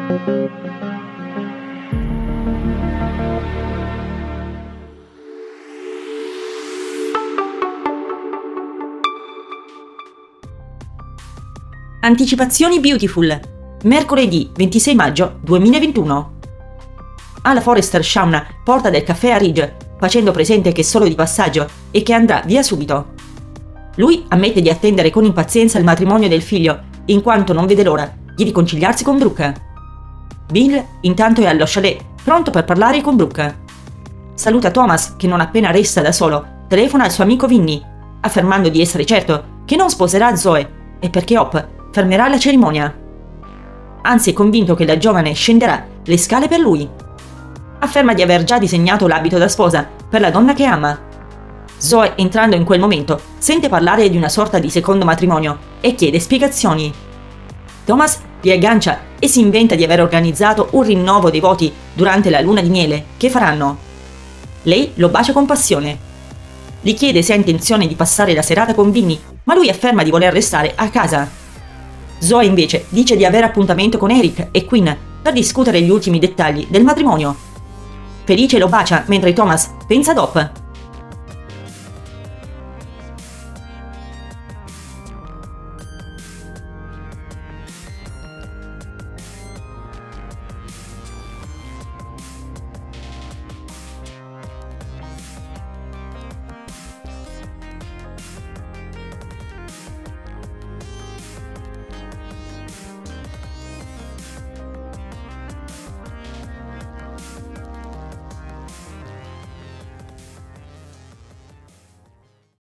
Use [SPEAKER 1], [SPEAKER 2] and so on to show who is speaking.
[SPEAKER 1] Anticipazioni Beautiful. Mercoledì 26 maggio 2021. Alla Forrester Shauna porta del caffè a Ridge, facendo presente che è solo di passaggio e che andrà via subito. Lui ammette di attendere con impazienza il matrimonio del figlio, in quanto non vede l'ora di riconciliarsi con Brooke. Bill intanto è allo chalet, pronto per parlare con Brooke. Saluta Thomas che non appena resta da solo, telefona al suo amico Vinny, affermando di essere certo che non sposerà Zoe e perché Hop fermerà la cerimonia. Anzi è convinto che la giovane scenderà le scale per lui. Afferma di aver già disegnato l'abito da sposa per la donna che ama. Zoe, entrando in quel momento, sente parlare di una sorta di secondo matrimonio e chiede spiegazioni. Thomas li aggancia e si inventa di aver organizzato un rinnovo dei voti durante la luna di miele che faranno. Lei lo bacia con passione. Gli chiede se ha intenzione di passare la serata con Vinny, ma lui afferma di voler restare a casa. Zoe invece dice di avere appuntamento con Eric e Quinn per discutere gli ultimi dettagli del matrimonio. Felice lo bacia mentre Thomas pensa ad Hop.